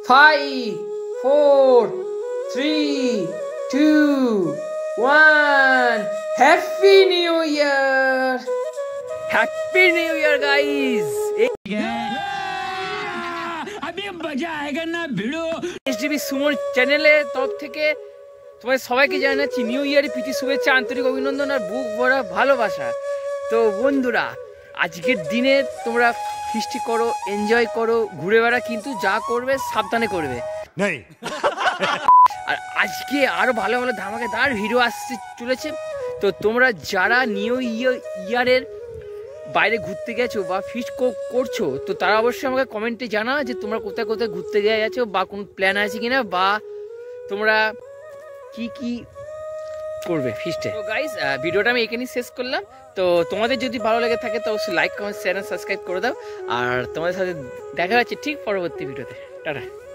5, 4, 3, 2, 1. Happy New Year! Happy New Year, guys! अभी मजा आएगा ना भिड़ो SDB সুমন চ্যানেলের তরফ থেকে তোমাদের সবাইকে জানাচ্ছি নিউ ইয়ারের প্রীতি শুভেচ্ছা, আন্তরিক অভিনন্দন আর বুক ভরা ভালোবাসা। তো বন্ধুরা, আজকের দিনে তোমরা ফিস্টি করো, এনজয় করো, ঘুরে বেড়া, কিন্তু যা করবে সাবধানে করবে। আর আজকে আরো ভালো ভালো ধামাকেদার ভিডিও আসতে চলেছে। তো তোমরা যারা নিউ ইয়ারের বাইরে ঘুরতে গেছো বা ফিস্ট করছো, তো তারা অবশ্যই আমাকে কমেন্টে জানা যে তোমরা কোথায় কোথায় ঘুরতে গেছো বা কোন প্ল্যান আছে কিনা, বা তোমরা কি কি করবে ফিস্টে। তো গাইস, ভিডিওটা আমি এখানেই শেষ করলাম। তো তোমাদের যদি ভালো লেগে থাকে তো অবশ্যই লাইক, কমেন্ট, শেয়ার, সাবস্ক্রাইব করে দাও। আর তোমাদের সাথে দেখা হচ্ছে ঠিক পরবর্তী ভিডিওতে। টাটা।